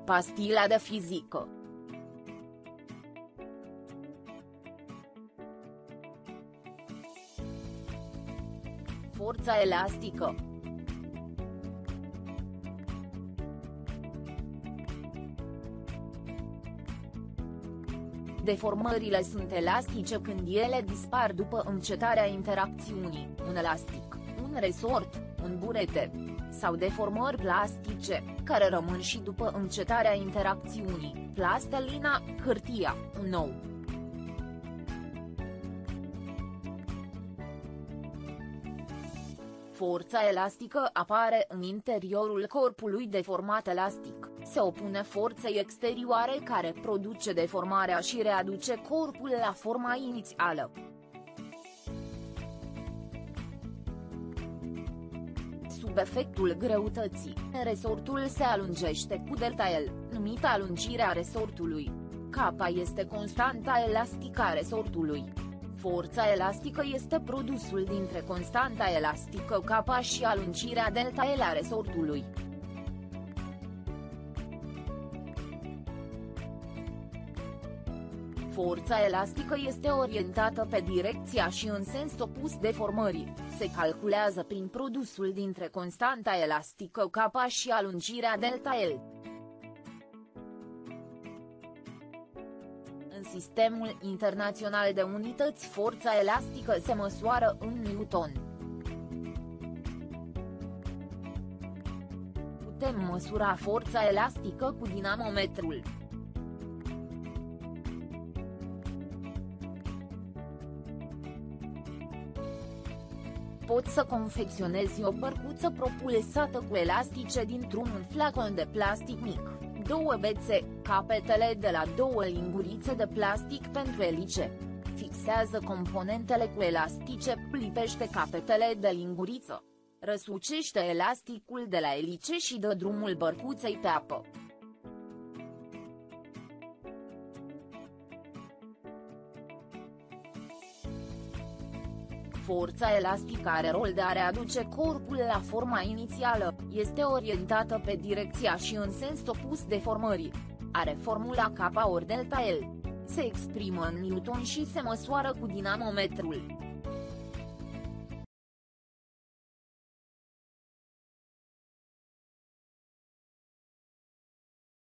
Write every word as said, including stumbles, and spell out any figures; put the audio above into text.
Pastila de fizică. Forța elastică. Deformările sunt elastice când ele dispar după încetarea interacțiunii, un elastic, un resort, un burete. Sau deformări plastice, care rămân și după încetarea interacțiunii, plastelina, hârtia, un nou. Forța elastică apare în interiorul corpului deformat elastic, se opune forței exterioare care produce deformarea și readuce corpul la forma inițială. Sub efectul greutății, resortul se alungește cu delta L, numită alungirea resortului. Kappa este constanta elastică a resortului. Forța elastică este produsul dintre constanta elastică Kappa și alungirea delta L a resortului. Forța elastică este orientată pe direcția și în sens opus deformării, se calculează prin produsul dintre constanta elastică Kappa și alungirea delta L. În sistemul internațional de unități forța elastică se măsoară în newton. Putem măsura forța elastică cu dinamometrul. Poți să confecționezi o bărcuță propulsată cu elastice dintr-un flacon de plastic mic, două bețe, capetele de la două lingurițe de plastic pentru elice. Fixează componentele cu elastice, lipește capetele de linguriță. Răsucește elasticul de la elice și dă drumul bărcuței pe apă. Forța elastică are rol de a readuce corpul la forma inițială, este orientată pe direcția și în sens opus deformării. Are formula Kappa ori delta L. Se exprimă în newton și se măsoară cu dinamometrul.